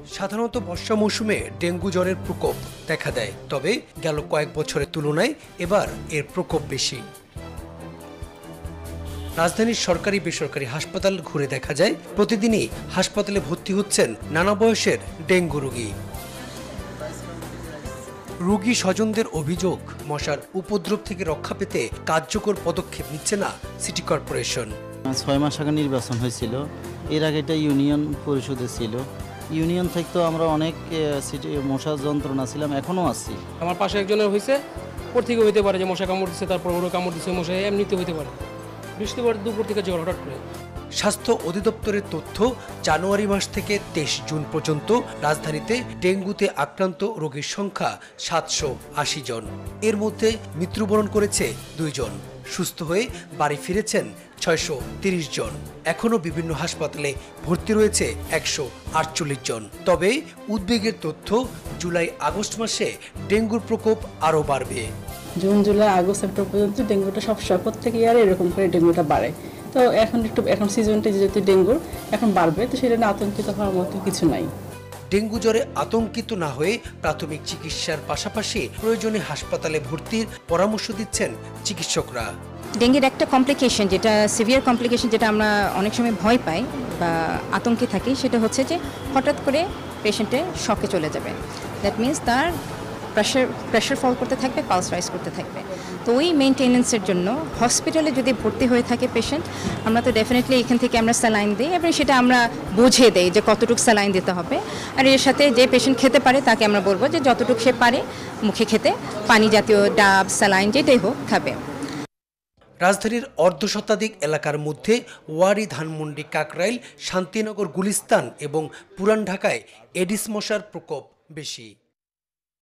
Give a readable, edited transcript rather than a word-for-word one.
সাধারণত বর্ষা মৌসুমে ডেঙ্গু জ্বরের প্রকোপ দেখা দেয়, তবে গেল কয়েক বছরের তুলনায় এবার এর প্রকোপ বেশি। রাজধানীর সরকারি বেসরকারি হাসপাতাল ঘুরে দেখা যায় প্রতিদিনই হাসপাতালে ভর্তি হচ্ছেন নানা বয়সের ডেঙ্গু রোগী। রোগী স্বজনদের অভিযোগ, মশার উপদ্রব থেকে রক্ষা পেতে কার্যকর পদক্ষেপ নিচ্ছে না সিটি কর্পোরেশন। 6 মাস আগে নির্বাচন হয়েছিল, এর আগে এটা ইউনিয়ন পরিষদে ছিল। ইউনিয়ন থেকে তো আমরা অনেক সিটি মশার যন্ত্রণা ছিলাম, এখনও আছি। আমার পাশে একজনের হয়েছে, ওর থেকে হইতে পারে যে মশা কামড় দিচ্ছে, তারপর ওরও কামড় দিচ্ছে, মশা এমনিতে হইতে পারে। বৃহস্পতিবার দুপুর থেকে জ্বর হঠাৎ করে। স্বাস্থ্য অধিদপ্তরের তথ্য, জানুয়ারি মাস থেকে 23 জুন পর্যন্ত রাজধানীতে ডেঙ্গুতে আক্রান্ত রোগীর সংখ্যা 780 জন। এর মধ্যে মৃত্যুবরণ করেছে 2 জন, সুস্থ হয়ে বাড়ি ফিরেছেন 630 জন। এখনও বিভিন্ন হাসপাতালে ভর্তি রয়েছে 148 জন। তবে উদ্বেগের তথ্য, জুলাই আগস্ট মাসে ডেঙ্গুর প্রকোপ আরও বাড়বে। জুন জুলাই আগস্ট সেপ্টেম্বর পর্যন্ত ডেঙ্গুটা সবসময় প্রত্যেক ইয়ারে এরকম করে ডেঙ্গুটা বাড়ে। তো এখন সিজনটা যেহেতু ডেঙ্গুর এখন বাড়বে, তো সেটা নিয়ে আতঙ্কিত হওয়ার মতো কিছু নাই। ডেঙ্গু জ্বরে আতঙ্কিত না হয়ে প্রাথমিক চিকিৎসার পাশাপাশি প্রয়োজনে হাসপাতালে ভর্তির পরামর্শ দিচ্ছেন চিকিৎসকরা। ডেঙ্গির একটা কমপ্লিকেশন, যেটা সিভিয়ার কমপ্লিকেশন, যেটা আমরা অনেক সময় ভয় পাই বা আতঙ্কে থাকি, সেটা হচ্ছে যে হঠাৎ করে পেশেন্টের শকে চলে যাবে। দ্যাট মিনস তার প্রেশার ফল করতে থাকবে, পালস রাইজ করতে থাকবে। তো ওই মেনটেনেন্সের জন্য হসপিটালে যদি ভর্তি হয়ে থাকে পেশেন্ট, আমরা তো ডেফিনেটলি এখান থেকে আমরা স্যালাইন দিই এবং সেটা আমরা বুঝিয়ে দেই যে কতটুকু স্যালাইন দিতে হবে। আর এর সাথে যে পেশেন্ট খেতে পারে তাকে আমরা বলবো যে যতটুকু সে পারে মুখে খেতে পানি জাতীয় ডাব, স্যালাইন যেটাই হোক খাবে। রাজধানীর অর্ধশতাধিক এলাকার মধ্যে ওয়ারী, ধানমন্ডি, কাকরাইল, শান্তিনগর, গুলিস্তান এবং পুরান ঢাকায় এডিস মশার প্রকোপ বেশি।